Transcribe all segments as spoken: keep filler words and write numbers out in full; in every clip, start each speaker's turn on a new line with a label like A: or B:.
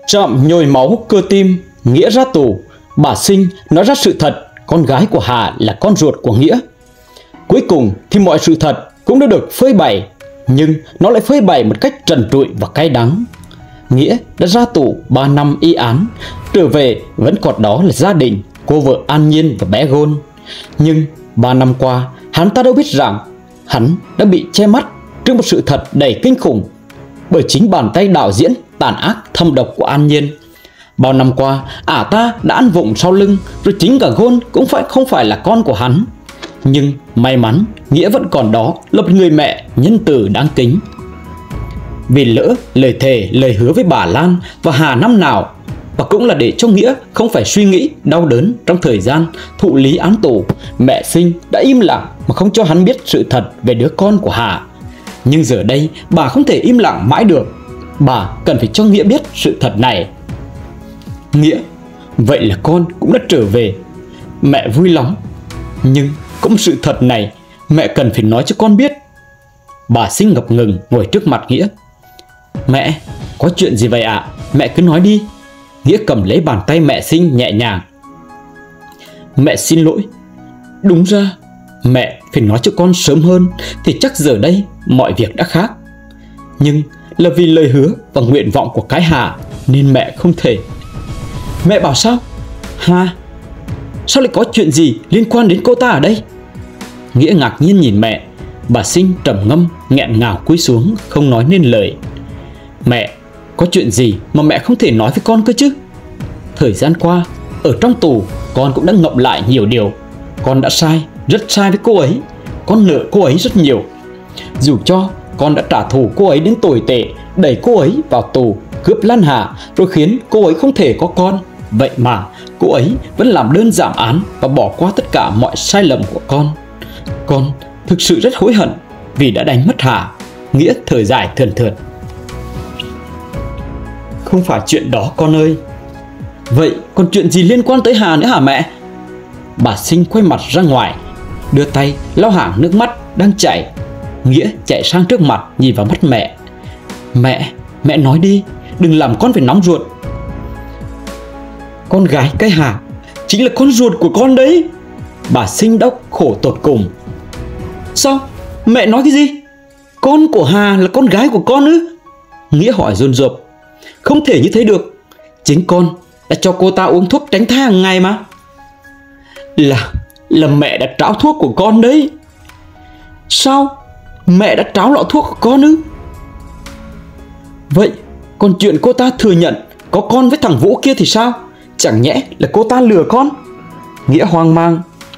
A: Trộm nhồi máu cơ tim, Nghĩa ra tù. Bà Sinh nói ra sự thật, con gái của Hà là con ruột của Nghĩa. Cuối cùng thì mọi sự thật cũng đã được phơi bày, nhưng nó lại phơi bày một cách trần trụi và cay đắng. Nghĩa đã ra tù ba năm y án, trở về vẫn còn đó là gia đình, cô vợ An Nhiên và bé Gôn. Nhưng ba năm qua, hắn ta đâu biết rằng hắn đã bị che mắt trước một sự thật đầy kinh khủng bởi chính bàn tay đạo diễn tàn ác thâm độc của An Nhiên. Bao năm qua, ả ta đã ăn vụng sau lưng, rồi chính cả Gôn cũng phải không phải là con của hắn. Nhưng may mắn, Nghĩa vẫn còn đó là một người mẹ nhân từ đáng kính. Vì lỡ lời thề, lời hứa với bà Lan và Hà năm nào, và cũng là để cho Nghĩa không phải suy nghĩ đau đớn trong thời gian thụ lý án tù, mẹ Sinh đã im lặng mà không cho hắn biết sự thật về đứa con của Hà. Nhưng giờ đây bà không thể im lặng mãi được, bà cần phải cho Nghĩa biết sự thật này. Nghĩa, vậy là con cũng đã trở về. Mẹ vui lắm, nhưng có một sự thật này mẹ cần phải nói cho con biết. Bà Sinh ngập ngừng ngồi trước mặt Nghĩa. Mẹ, có chuyện gì vậy ạ? À? Mẹ cứ nói đi. Nghĩa cầm lấy bàn tay mẹ Sinh nhẹ nhàng. Mẹ xin lỗi. Đúng ra mẹ phải nói cho con sớm hơn thì chắc giờ đây mọi việc đã khác. Nhưng là vì lời hứa và nguyện vọng của cái Hà nên mẹ không thể. Mẹ bảo sao? Hà? Sao lại có chuyện gì liên quan đến cô ta ở đây? Nghĩa ngạc nhiên nhìn mẹ. Bà Sinh trầm ngâm nghẹn ngào cúi xuống không nói nên lời. Mẹ, có chuyện gì mà mẹ không thể nói với con cơ chứ? Thời gian qua ở trong tù, con cũng đã ngậm lại nhiều điều. Con đã sai, rất sai với cô ấy. Con nợ cô ấy rất nhiều. Dù cho con đã trả thù cô ấy đến tồi tệ, đẩy cô ấy vào tù, cướp Lan Hà, rồi khiến cô ấy không thể có con. Vậy mà cô ấy vẫn làm đơn giảm án và bỏ qua tất cả mọi sai lầm của con. Con thực sự rất hối hận vì đã đánh mất Hà. Nghĩa thở dài thườn thượt. Không phải chuyện đó con ơi. Vậy còn chuyện gì liên quan tới Hà nữa hả mẹ? Bà Sinh quay mặt ra ngoài, đưa tay lau hàng nước mắt đang chảy. Nghĩa chạy sang trước mặt nhìn vào mắt mẹ. Mẹ, mẹ nói đi, đừng làm con phải nóng ruột. Con gái cái Hà chính là con ruột của con đấy. Bà Sinh đốc khổ tột cùng. Sao? Mẹ nói cái gì? Con của Hà là con gái của con ư? Nghĩa hỏi dồn dập. Không thể như thế được. Chính con đã cho cô ta uống thuốc tránh thai hàng ngày mà. Là, là mẹ đã tráo thuốc của con đấy. Sao? Mẹ đã tráo lọ thuốc của con ư? Vậy còn chuyện cô ta thừa nhận có con với thằng Vũ kia thì sao? Chẳng nhẽ là cô ta lừa con? Nghĩa hoang mang.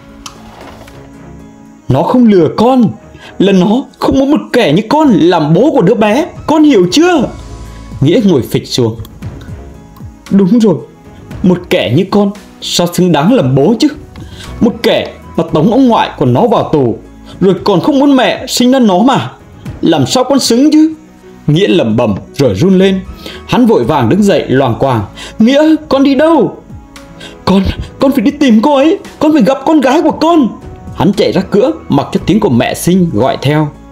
A: Nó không lừa con, là nó không muốn một kẻ như con làm bố của đứa bé. Con hiểu chưa? Nghĩa ngồi phịch xuống. Đúng rồi, một kẻ như con sao xứng đáng làm bố chứ? Một kẻ mà tống ông ngoại của nó vào tù, rồi còn không muốn mẹ sinh ra nó mà. Làm sao con xứng chứ? Nghĩa lẩm bẩm rồi run lên. Hắn vội vàng đứng dậy loàng quàng. Nghĩa, con đi đâu? Con, con phải đi tìm cô ấy. Con phải gặp con gái của con. Hắn chạy ra cửa mặc cho tiếng của mẹ Sinh gọi theo.